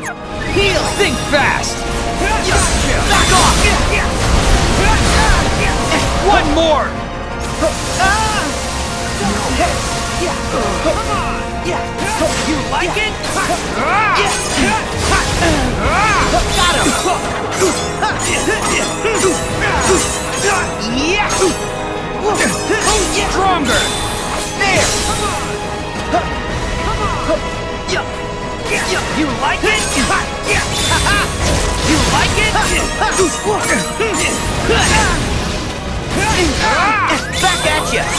Heal! Think fast! Back off! One more! Come on! You like it? Got him! Yeah! Stronger! There! You like it? You like it? Back at ya!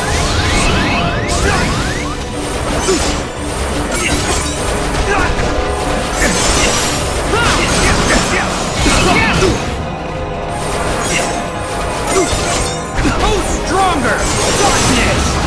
Oh, stronger! Darkness!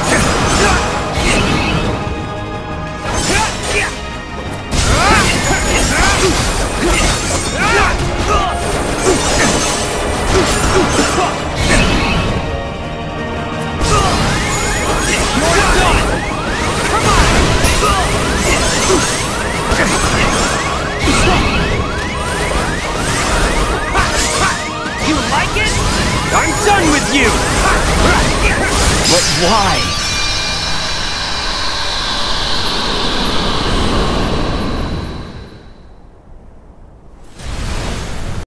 You like it? I'm done with you! But why?